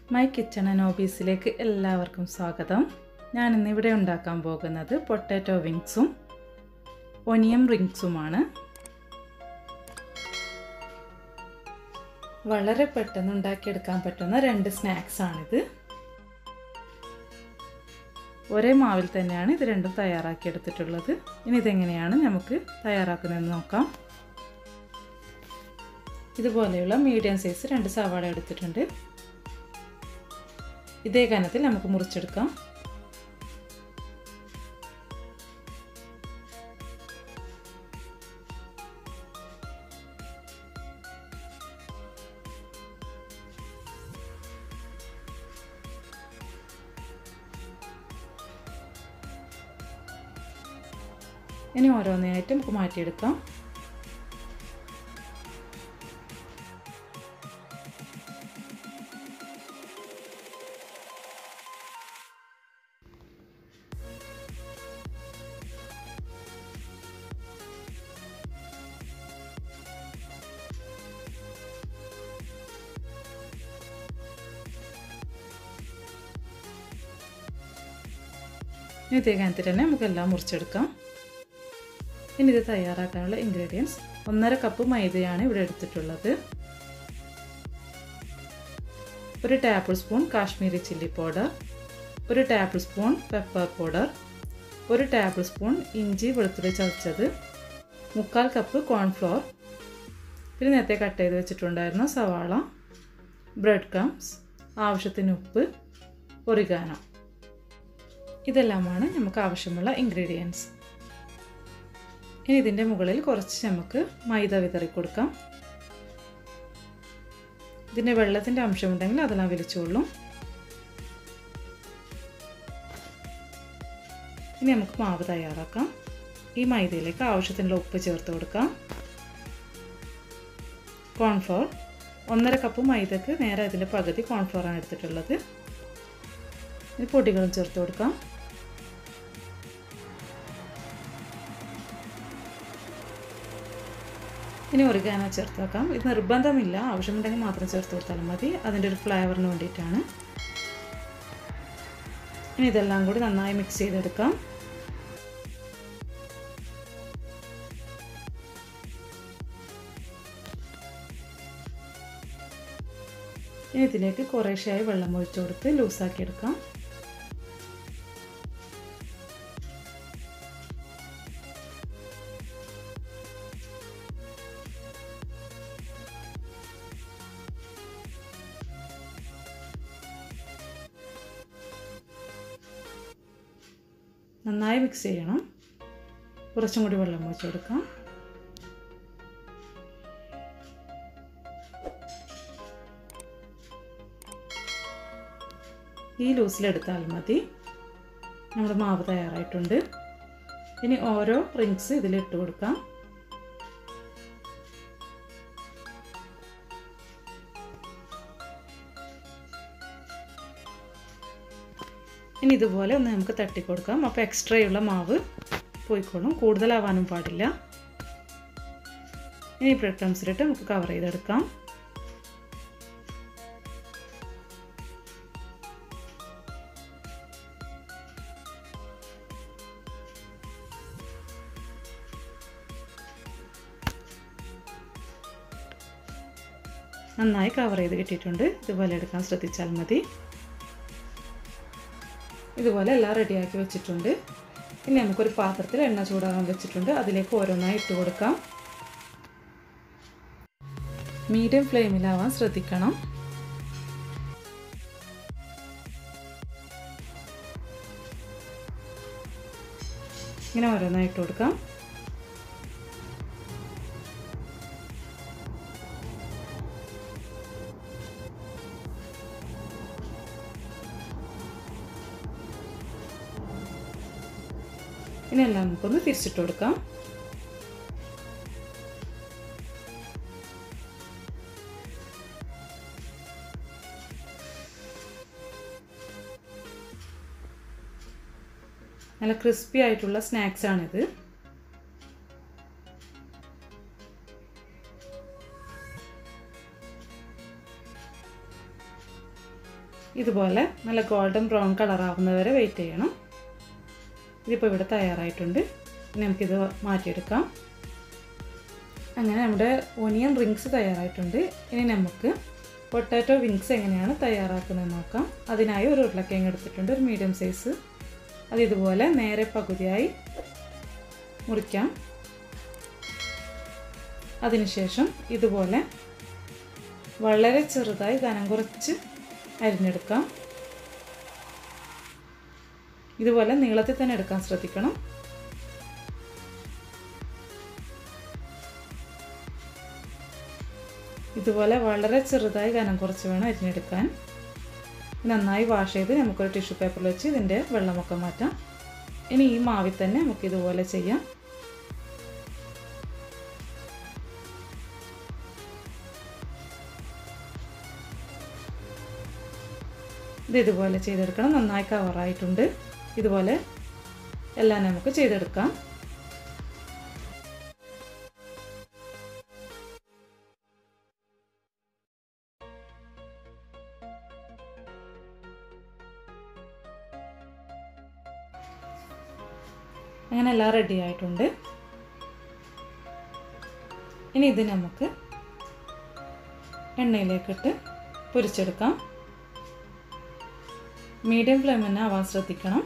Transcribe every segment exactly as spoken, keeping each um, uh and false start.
My kitchen and ഹോബീസിലേക്ക് എല്ലാവർക്കും സ്വാഗതം. ഞാൻ ഇന്നിവിടെ ഉണ്ടാക്കാൻ പോകുന്നത് പൊട്ടാറ്റോ വിങ്സും ഒനിയൻ റിങ്സുമാണ്. വളരെ പെട്ടെന്ന് ഉണ്ടാക്കിയെടുക്കാൻ പറ്റുന്ന രണ്ട് സ്നാക്സ് ആണിത്. ഒരേ മാവിൽ തന്നെയാണ് ഇത് രണ്ടും തയ്യാറാക്കിയെടുത്തിട്ടുള്ളത്. ഇനി ഇതെങ്ങനെയാണ് നമുക്ക് തയ്യാറാക്കുന്നതെന്ന് നോക്കാം. ഇതുപോലെയുള്ള മീഡിയം സൈസ് രണ്ട് സവാള എടുത്തിട്ടുണ്ട്. ഇതേ കനത്തിൽ നമുക്ക് മുറിച്ചെടുക്കാം. ഇനി ഓരോന്നായിട്ട് നമുക്ക് മാറ്റിയെടുക്കാം. ഇതേ കനത്തിൽ തന്നെ നമുക്കെല്ലാം മുറിച്ചെടുക്കാം. ഇനി ഇത് തയ്യാറാക്കാനുള്ള ഇൻഗ്രീഡിയൻസ്: ഒന്നര കപ്പ് മൈദയാണ് ഇവിടെ എടുത്തിട്ടുള്ളത്, ഒരു tablespoon Kashmiri chilli powder, ഒരു ടേബിൾ സ്പൂൺ പെപ്പർ പൗഡർ, ഒരു ടേബിൾ സ്പൂൺ ഇഞ്ചി വെളുത്തുള്ളി ചതച്ചത്, മുക്കാൽ കപ്പ് കോൺഫ്ലോർ, പിന്നെ നേരത്തെ കട്ട് ചെയ്ത് വെച്ചിട്ടുണ്ടായിരുന്ന സവാള, ബ്രെഡ് ക്രംസ്, ആവശ്യത്തിന് ഉപ്പ്, ഒറിഗാനോ. ഇതെല്ലാമാണ് നമുക്ക് ആവശ്യമുള്ള ഇൻഗ്രീഡിയൻസ്. ഇനി ഇതിൻ്റെ മുകളിൽ കുറച്ച് നമുക്ക് മൈദ വിതറി കൊടുക്കാം. ഇതിൻ്റെ വെള്ളത്തിൻ്റെ അംശമുണ്ടെങ്കിൽ അതെല്ലാം വലിച്ചോളും. ഇനി നമുക്ക് മാവ് തയ്യാറാക്കാം. ഈ മൈദയിലേക്ക് ആവശ്യത്തിനുള്ള ഉപ്പ് ചേർത്ത് കൊടുക്കാം. കോൺഫ്ലോർ ഒന്നര കപ്പ് മൈദക്ക് നേരെ അതിൻ്റെ പകുതി കോൺഫ്ലോറാണ് എടുത്തിട്ടുള്ളത്. ഇനി പൊടികളും ചേർത്ത് കൊടുക്കാം. ഇനി ഒറിഗാനോ ചേർത്ത് വെക്കാം. ഇത് നിർബന്ധമില്ല, ആവശ്യമുണ്ടെങ്കിൽ മാത്രം ചേർത്ത് കൊടുത്താലും മതി, അതിൻ്റെ ഒരു ഫ്ലേവറിന് വേണ്ടിയിട്ടാണ്. ഇനി ഇതെല്ലാം കൂടി നന്നായി മിക്സ് ചെയ്തെടുക്കാം. ഇനി ഇതിലേക്ക് കുറേശ്ശെയായി വെള്ളം ഒഴിച്ചു കൊടുത്ത് ലൂസാക്കി എടുക്കാം. നന്നായി മിക്സ് ചെയ്യണം. കുറച്ചും കൂടി വെള്ളം ഒഴിച്ചു കൊടുക്കാം. ഈ ലൂസിലെടുത്താൽ മതി. നമ്മുടെ മാവ് തയ്യാറായിട്ടുണ്ട്. ഇനി ഓരോ റിങ്സ് ഇതിലിട്ട് കൊടുക്കാം. ഇനി ഇതുപോലെ ഒന്ന് നമുക്ക് തട്ടിക്കൊടുക്കാം. അപ്പോൾ എക്സ്ട്രയുള്ള മാവ് പോയിക്കോളും, കൂടുതലാവാനും പാടില്ല. ഇനി ബ്രെഡ് ക്രംസിലിട്ട് നമുക്ക് കവർ ചെയ്തെടുക്കാം. നന്നായി കവർ ചെയ്ത് കിട്ടിയിട്ടുണ്ട്. ഇതുപോലെ എടുക്കാൻ ശ്രദ്ധിച്ചാൽ മതി. ഇതുപോലെ എല്ലാം റെഡിയാക്കി വെച്ചിട്ടുണ്ട്. ഇനി നമുക്കൊരു പാത്രത്തിൽ എണ്ണ ചൂടാകാൻ വെച്ചിട്ടുണ്ട്. അതിലേക്ക് ഓരോന്നായി ഇട്ട് കൊടുക്കാം. മീഡിയം ഫ്ലെയിമിലാവാൻ ശ്രദ്ധിക്കണം. ഇങ്ങനെ ഓരോന്നായി ഇട്ട് കൊടുക്കാം. ഇനി എല്ലാം നമുക്കൊന്ന് തിരിച്ചിട്ട് കൊടുക്കാം. നല്ല ക്രിസ്പി ആയിട്ടുള്ള സ്നാക്സ് ആണിത്. ഇതുപോലെ നല്ല ഗോൾഡൻ ബ്രൗൺ കളറാവുന്നവരെ വെയിറ്റ് ചെയ്യണം. ഇതിപ്പോൾ ഇവിടെ തയ്യാറായിട്ടുണ്ട്. ഇനി നമുക്കിത് മാറ്റിയെടുക്കാം. അങ്ങനെ നമ്മുടെ ഓനിയൻ റിങ്സ് തയ്യാറായിട്ടുണ്ട്. ഇനി നമുക്ക് പൊട്ടാറ്റോ വിങ്സ് എങ്ങനെയാണ് തയ്യാറാക്കുന്നത് നോക്കാം. അതിനായി ഒരു ഉരുളക്കിഴങ്ങ് എടുത്തിട്ടുണ്ട്, ഒരു മീഡിയം സൈസ്. അത് ഇതുപോലെ നേരെ പകുതിയായി മുറിക്കാം. അതിനുശേഷം ഇതുപോലെ വളരെ ചെറുതായി കനം കുറച്ച് അരിഞ്ഞെടുക്കാം. ഇതുപോലെ നീളത്തിൽ തന്നെ എടുക്കാൻ ശ്രദ്ധിക്കണം. ഇതുപോലെ വളരെ ചെറുതായി കനം കുറച്ച് വേണം അരിഞ്ഞെടുക്കാൻ. നന്നായി വാഷ് ചെയ്ത് നമുക്കൊരു ടിഷ്യൂ പേപ്പറിൽ വെച്ച് ഇതിൻ്റെ വെള്ളമൊക്കെ മാറ്റാം. ഇനി ഈ മാവിൽ തന്നെ നമുക്കിതുപോലെ ചെയ്യാം. ഇത് ഇതുപോലെ ചെയ്തെടുക്കണം. നന്നായി കവറായിട്ടുണ്ട്. ഇതുപോലെ എല്ലാം നമുക്ക് ചെയ്തെടുക്കാം. അങ്ങനെ എല്ലാം റെഡി ആയിട്ടുണ്ട്. ഇനി ഇത് നമുക്ക് എണ്ണയിലേക്കിട്ട് പൊരിച്ചെടുക്കാം. മീഡിയം ഫ്ലെയിം തന്നെ ആവാൻ ശ്രദ്ധിക്കണം.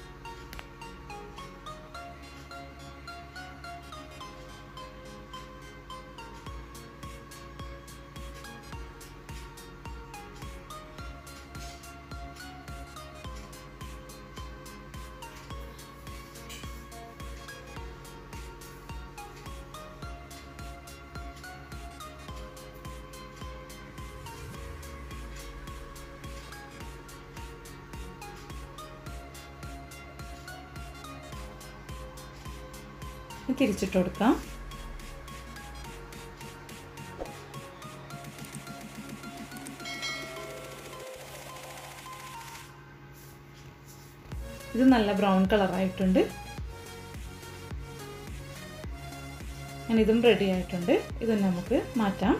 തിരിച്ചിട്ട് കൊടുക്കാം. ഇത് നല്ല ബ്രൗൺ കളറായിട്ടുണ്ട്. അങ്ങനെ ഇതും റെഡി ആയിട്ടുണ്ട്. ഇത് നമുക്ക് മാറ്റാം.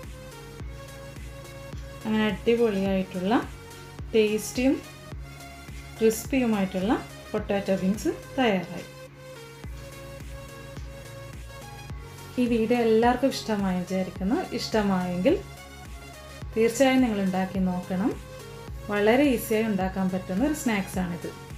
അങ്ങനെ അടിപൊളിയായിട്ടുള്ള ടേസ്റ്റിയും ക്രിസ്പിയുമായിട്ടുള്ള പൊട്ടാറ്റോ വിങ്സ് തയ്യാറായി. ഈ വീഡിയോ എല്ലാവർക്കും ഇഷ്ടമായി വിചാരിക്കുന്നു. ഇഷ്ടമായെങ്കിൽ തീർച്ചയായും നിങ്ങൾ ഉണ്ടാക്കി നോക്കണം. വളരെ ഈസിയായി ഉണ്ടാക്കാൻ പറ്റുന്ന ഒരു സ്നാക്സാണിത്.